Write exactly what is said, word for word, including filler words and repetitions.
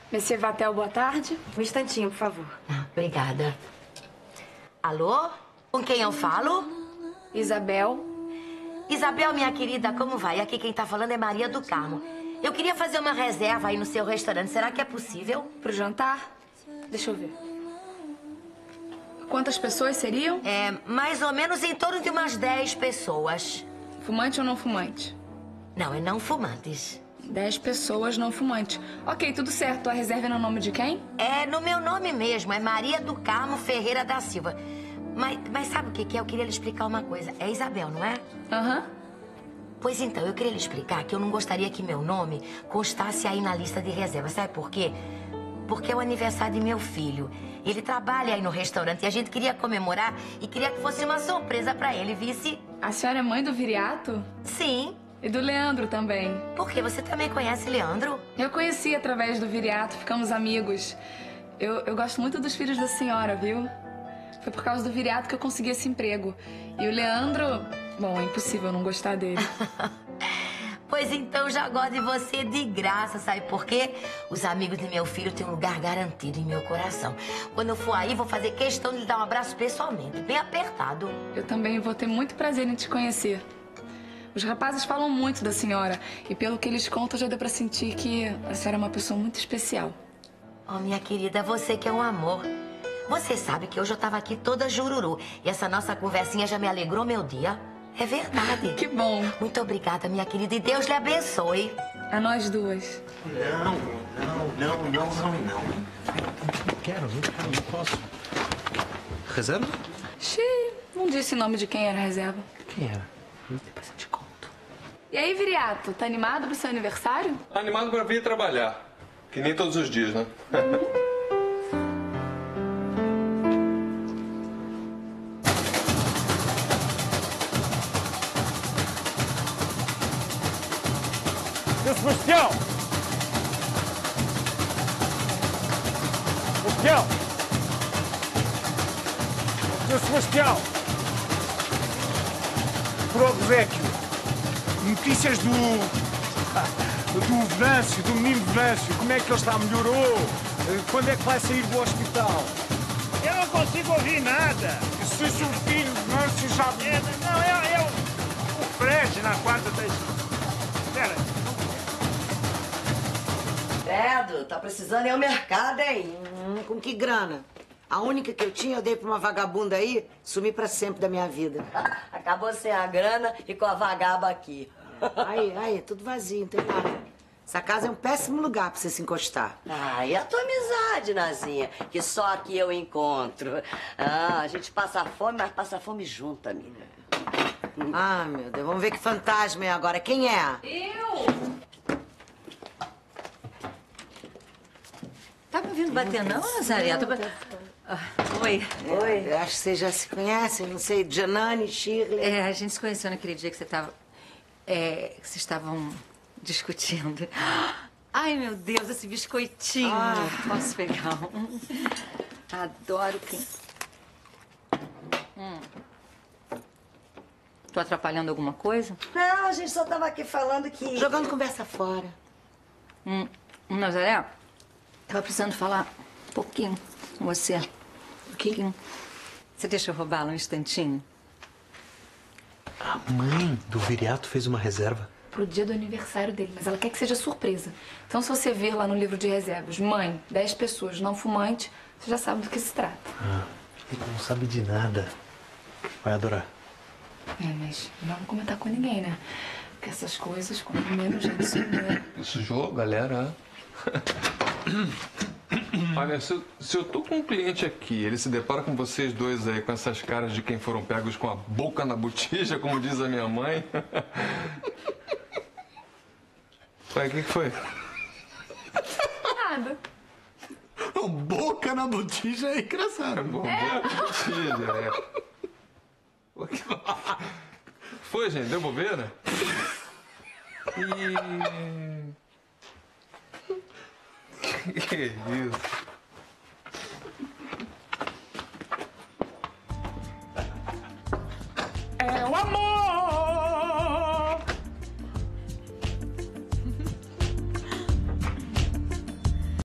Monsieur Vatel, boa tarde. Um instantinho, por favor. Ah, obrigada. Alô? Com quem eu falo? Isabel. Isabel, minha querida, como vai? Aqui quem tá falando é Maria do Carmo. Eu queria fazer uma reserva aí no seu restaurante. Será que é possível? Pro jantar? Deixa eu ver. Quantas pessoas seriam? É, mais ou menos em torno de umas dez pessoas. Fumante ou não fumante? Não, é não fumantes. Dez pessoas não fumantes. Ok, tudo certo. A reserva é no nome de quem? É no meu nome mesmo, é Maria do Carmo Ferreira da Silva. Mas, mas sabe o que que é? Eu queria lhe explicar uma coisa. É Isabel, não é? Aham. Uhum. Pois então, eu queria lhe explicar que eu não gostaria que meu nome constasse aí na lista de reserva. Sabe por quê? Porque é o aniversário de meu filho. Ele trabalha aí no restaurante e a gente queria comemorar e queria que fosse uma surpresa pra ele, vice? A senhora é mãe do Viriato? Sim. E do Leandro também. Por quê? Você também conhece Leandro? Eu conheci através do Viriato, ficamos amigos. Eu, eu gosto muito dos filhos da senhora, viu? Foi por causa do Viriato que eu consegui esse emprego. E o Leandro... Bom, é impossível não gostar dele. Pois então, já gosto de você de graça, sabe por quê? Os amigos de meu filho têm um lugar garantido em meu coração. Quando eu for aí, vou fazer questão de lhe dar um abraço pessoalmente, bem apertado. Eu também vou ter muito prazer em te conhecer. Os rapazes falam muito da senhora. E pelo que eles contam, já deu pra sentir que a senhora é uma pessoa muito especial. Oh, minha querida, você que é um amor. Você sabe que hoje eu tava aqui toda jururu. E essa nossa conversinha já me alegrou meu dia. É verdade. Que bom. Muito obrigada, minha querida. E Deus lhe abençoe. A nós duas. Não, não, não, não, não, não. Não quero, não quero, não posso. Reserva? Xiii, não disse o nome de quem era a reserva. Quem era? Depois eu te conto. E aí, Viriato, tá animado pro seu aniversário? Animado pra vir trabalhar. Que nem todos os dias, né? Seu Sebastião! Sebastião! Seu Sebastião! Por obséquio, notícias do... do Venâncio, do menino Venâncio. Como é que ele está? Melhorou? Quando é que vai sair do hospital? Eu não consigo ouvir nada. Se o seu filho Venâncio já... É, não, é, é o, o Fred na quarta da... Espera. Credo, tá precisando ir ao mercado, hein? Hum, com que grana? A única que eu tinha eu dei pra uma vagabunda aí, sumi pra sempre da minha vida. Acabou sem a grana e com a vagaba aqui. Aí, aí, tudo vazio, não tem nada. Essa casa é um péssimo lugar pra você se encostar. Ah, e a tua amizade, Nazinha? Que só aqui eu encontro. Ah, a gente passa fome, mas passa fome junto, amiga. Ah, meu Deus, vamos ver que fantasma é agora. Quem é? Eu! Tá me ouvindo bater não, Nazaré? Tô... Ah, oi. Oi. Eu acho que vocês já se conhecem, não sei, Janane, Shirley. É, a gente se conheceu naquele dia que você tava... É, que vocês estavam discutindo. Ai, meu Deus, esse biscoitinho. Ah. Posso pegar um? Adoro quem... Hum. Tô atrapalhando alguma coisa? Não, a gente só tava aqui falando que... Jogando conversa fora. Hum, Nazaré, tava precisando falar um pouquinho com você. Um pouquinho. Você deixa eu roubá-la um instantinho? A mãe do Viriato fez uma reserva. Pro dia do aniversário dele, mas ela quer que seja surpresa. Então, se você ver lá no livro de reservas, mãe, dez pessoas, não fumante, você já sabe do que se trata. Ah, ele não sabe de nada. Vai adorar. É, mas não vou comentar com ninguém, né? Porque essas coisas, quando menos gente souber... Sujou, galera. Olha, se eu, se eu tô com um cliente aqui, ele se depara com vocês dois aí, com essas caras de quem foram pegos com a boca na botija, como diz a minha mãe. Ué, o que, que foi? Nada. Boca na botija é engraçado. É, boca na botija, é. Foi, gente? Deu bobeira? E... Que isso?